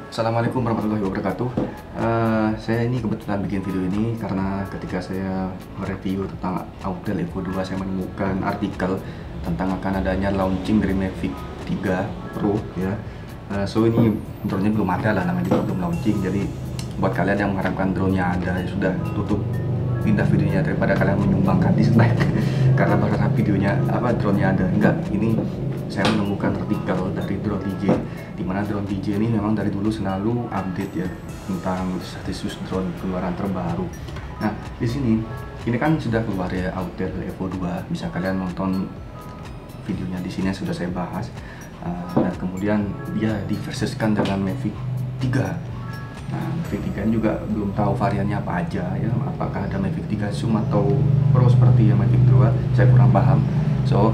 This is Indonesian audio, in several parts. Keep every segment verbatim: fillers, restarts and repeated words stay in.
Assalamualaikum warahmatullahi wabarakatuh. Uh, saya ini kebetulan bikin video ini karena ketika saya mereview tentang Autel Evo dua, saya menemukan artikel tentang akan adanya launching dari Mavic tiga Pro ya. Uh, so ini drone-nya belum ada lah, namanya juga belum launching. Jadi buat kalian yang mengharapkan drone-nya ada, ya sudah tutup, pindah videonya daripada kalian menyumbangkan dislike karena berharap videonya apa drone-nya ada. Enggak, ini saya menemukan artikel dari Drone D J, di mana Drone D J ini memang dari dulu selalu update ya tentang status drone keluaran terbaru. Nah, di sini ini kan sudah keluar ya Autel Evo dua, bisa kalian nonton videonya di sini yang sudah saya bahas. Uh, dan kemudian dia diverseskan dengan Mavic tiga. Nah, Mavic tiga ini juga belum tahu variannya apa aja ya, apakah ada Mavic tiga Zoom atau Pro seperti yang Mavic dua, saya kurang paham. So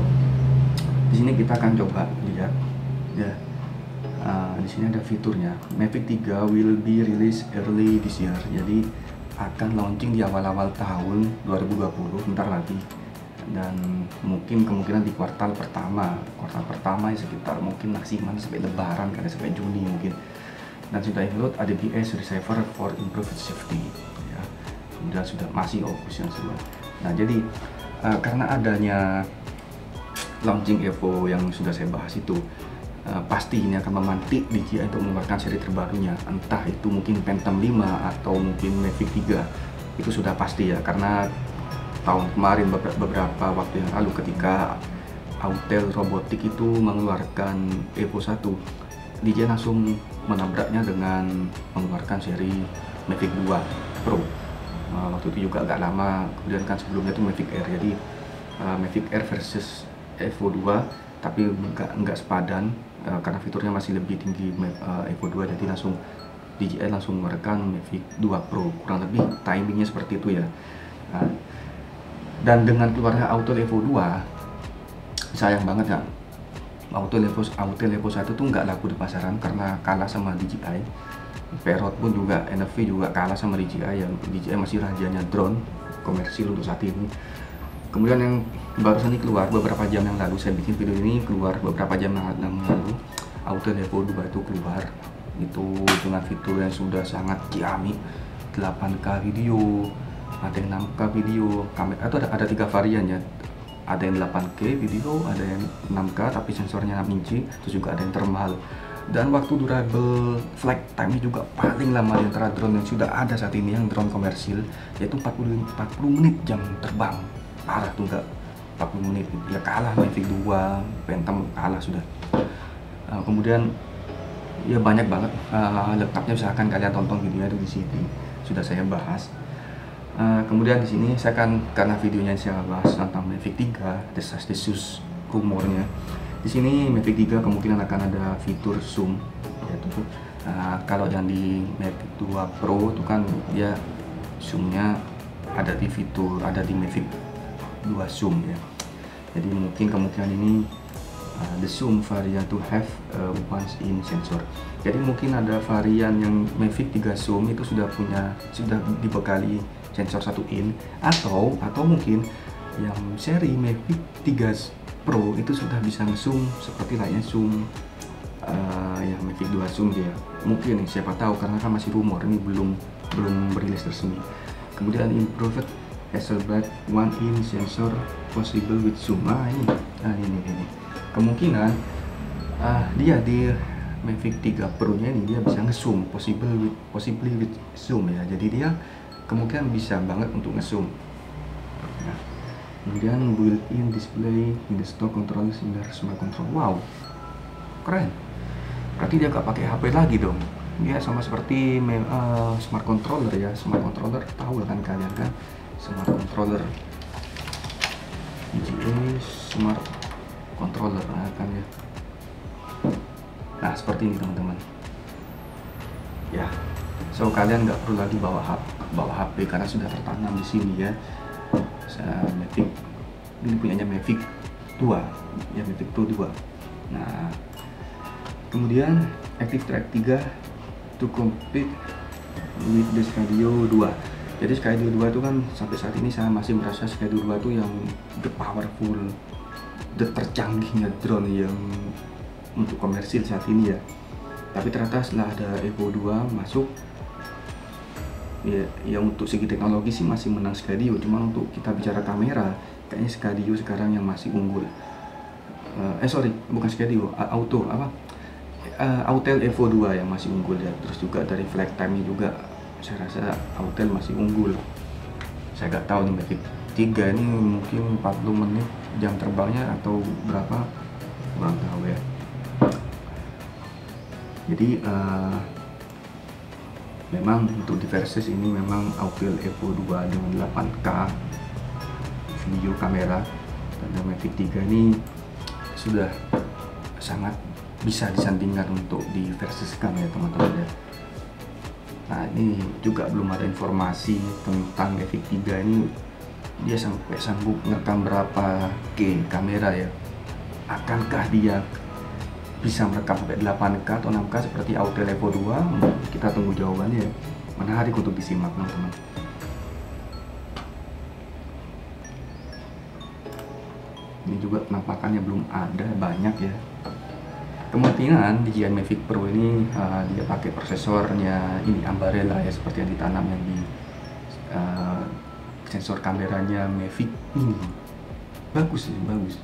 di sini kita akan coba lihat ya. Uh, di sini ada fiturnya. Mavic tiga will be released early this year. Jadi akan launching di awal-awal tahun dua ribu dua puluh, bentar lagi. Dan mungkin kemungkinan di kuartal pertama. Kuartal pertama ya sekitar mungkin maksimal sampai lebaran, karena sampai Juni mungkin. Dan sudah include A D B S receiver for improved safety ya. Kemudian sudah masih opus yang semua. Nah, jadi uh, karena adanya launching Evo yang sudah saya bahas itu, uh, pasti ini akan memantik D J I untuk mengeluarkan seri terbarunya, entah itu mungkin Phantom lima atau mungkin Mavic tiga. Itu sudah pasti ya, karena tahun kemarin beberapa waktu yang lalu ketika Autel Robotik itu mengeluarkan Evo satu, D J I langsung menabraknya dengan mengeluarkan seri Mavic dua Pro. Uh, waktu itu juga agak lama, kemudian kan sebelumnya itu Mavic Air. Jadi uh, Mavic Air versus Evo dua, tapi enggak, enggak sepadan uh, karena fiturnya masih lebih tinggi uh, Evo dua, jadi langsung D J I langsung merekam Mavic dua Pro, kurang lebih timingnya seperti itu ya. Nah, dan dengan keluarnya Autel Evo dua, sayang banget ya, Autel Evo, Autel Evo satu tuh nggak laku di pasaran karena kalah sama D J I. Parrot pun juga, N F V juga kalah sama D J I, yang D J I masih rajanya drone komersil untuk saat ini. Kemudian yang barusan ini keluar beberapa jam yang lalu, saya bikin video ini keluar beberapa jam yang lalu, Autel Evo dua itu keluar, itu dengan fitur yang sudah sangat ciamik, delapan K video, ada yang enam K video, kamera itu ada, ada tiga varian ya, ada yang delapan K video, ada yang enam K tapi sensornya enam inci, terus juga ada yang termahal. Dan waktu durable flight time juga paling lama di antara drone yang sudah ada saat ini, yang drone komersil, yaitu empat puluh menit jam terbang. Parah tuh, enggak empat puluh menit ya, kalah Mavic dua, Phantom kalah sudah. Uh, kemudian ya banyak banget uh, lengkapnya, misalkan kalian tonton videonya itu di sini sudah saya bahas. Uh, kemudian di sini saya akan, karena videonya saya bahas tentang Mavic tiga, desas-desus rumornya. Di sini Mavic tiga kemungkinan akan ada fitur zoom yaitu uh, kalau yang di Mavic dua Pro itu kan dia zoomnya ada di fitur, ada di Mavic dua zoom ya. Jadi mungkin kemungkinan ini uh, the zoom variant to have uh, once in sensor. Jadi mungkin ada varian yang Mavic tiga zoom itu sudah punya, sudah dibekali sensor satu in, atau atau mungkin yang seri Mavic tiga Pro itu sudah bisa zoom seperti layaknya zoom uh, yang Mavic dua zoom dia. Mungkin siapa tahu, karena kan masih rumor, ini belum belum berilis resmi. Kemudian improved Hasselblad one in sensor possible with zoom. Nah ini, nah ini, ini. Kemungkinan uh, dia di Mavic tiga Pro nya ini dia bisa nge-zoom, possible with, possibly with zoom ya. Jadi dia kemungkinan bisa banget untuk nge-zoom. Nah, kemudian built-in display in the stock controller similar smart control. Wow, keren. Berarti dia gak pakai H P lagi dong. Dia sama seperti uh, smart controller ya. Smart controller tahu kan kalian kan, smart controller D J I smart controller nah, kan ya. Nah seperti ini teman-teman ya. So kalian nggak perlu lagi bawa H P, bawa H P karena sudah tertanam di sini ya. Saya Mavic ini punyanya Mavic dua ya, Mavic Pro dua. Nah kemudian Active Track tiga to compete with the Skydio dua. Jadi Skydio dua itu kan sampai saat ini saya masih merasa Skydio dua itu yang the powerful, the tercanggihnya drone yang untuk komersil saat ini ya. Tapi ternyata setelah ada Evo dua masuk, ya, ya untuk segi teknologi sih masih menang Scadio, cuma untuk kita bicara kamera kayaknya Scadio sekarang yang masih unggul. uh, eh sorry bukan Scadio, uh, Auto apa uh, Autel Evo dua yang masih unggul ya. Terus juga dari flight time juga saya rasa Autel masih unggul. Saya nggak tahu nih Mavic tiga ini mungkin empat puluh menit jam terbangnya atau berapa, kurang tahu ya. Jadi uh, memang untuk di Versys ini memang Autel Evo dua dengan delapan K video kamera, dan Mavic tiga ini sudah sangat bisa disandingkan untuk di Versys Cam ya teman-teman ya. Nah ini juga belum ada informasi tentang Mavic tiga ini dia sampai sanggup merekam berapa K kamera ya. Akankah dia bisa merekam sampai delapan K atau enam K seperti Autel Evo dua? Kita tunggu jawabannya ya. Menarik untuk disimak teman-teman. Ini juga penampakannya belum ada banyak ya. Kemungkinan di Giant Mavic Pro ini uh, dia pakai prosesornya ini Ambarella ya, seperti yang ditanam yang di uh, sensor kameranya Mavic ini. Bagus sih, bagus.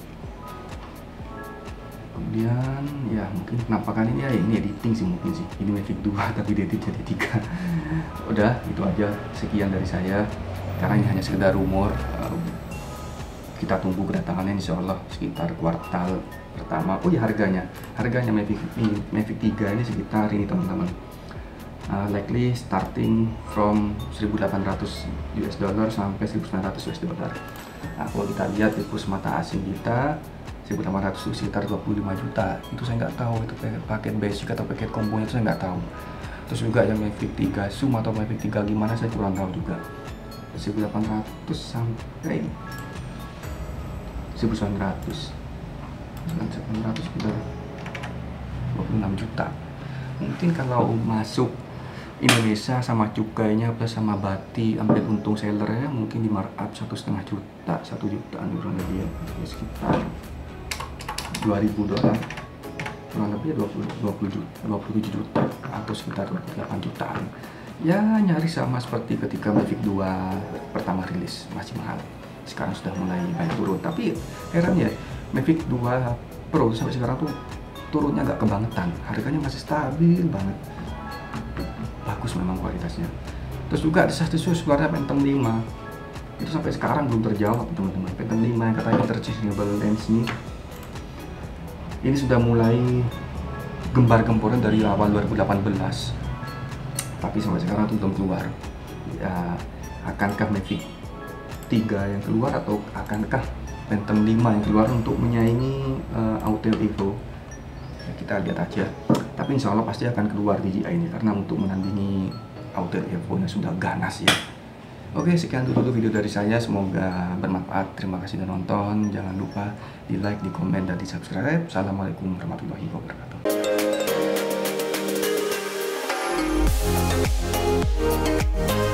Kemudian ya mungkin penampakan ini ya ini editing sih mungkin sih. Ini Mavic dua tapi diedit jadi tiga. Udah itu aja, sekian dari saya. Karena ini hanya sekedar rumor. Uh, kita tunggu kedatangannya insya Allah sekitar kuartal pertama. Oh ya harganya, harganya Mavic, Mavic tiga ini sekitar ini teman-teman. Uh, likely starting from seribu delapan ratus U S dollar sampai seribu sembilan ratus U S dollar. Nah kalau kita lihat di kurs mata asing kita seribu delapan ratus itu sekitar dua puluh lima juta. Itu saya nggak tahu itu paket basic atau paket kombonya, itu saya nggak tahu. Terus juga yang Mavic tiga Zoom atau Mavic tiga gimana saya kurang tahu juga. seribu delapan ratus sampai seribu sembilan ratus sekitar dua puluh enam juta. Mungkin kalau masuk Indonesia sama cukainya plus sama bati ambil untung sellernya mungkin di markup satu setengah juta, satu jutaan kurang lebih ya, sekitar dua ribu dolar, kurang lebih dua puluh, dua puluh juta, dua puluh tujuh juta atau sekitar dua puluh delapan jutaan. Ya nyaris sama seperti ketika Mavic dua pertama rilis, masih mahal. Sekarang sudah mulai banyak turun, tapi heran ya Mavic dua Pro sampai sekarang tuh turunnya agak kebangetan, harganya masih stabil banget, bagus memang kualitasnya. Terus juga desas-desus keluarnya Phantom lima itu sampai sekarang belum terjawab teman-teman. Phantom lima yang katanya interchangeable lens ini ini sudah mulai gembar-gembornya dari awal dua ribu delapan belas, tapi sampai sekarang tuh belum keluar. Ya, akankah Mavic tiga yang keluar atau akankah Phantom lima yang keluar untuk menyaingi uh, Autel Evo? Ya, kita lihat aja. Tapi insya Allah pasti akan keluar D J I ini karena untuk menandingi Autel Evo yang sudah ganas ya. Oke, sekian dulu video dari saya, semoga bermanfaat. Terima kasih sudah nonton. Jangan lupa di like, di komen, dan di subscribe. Assalamualaikum warahmatullahi wabarakatuh.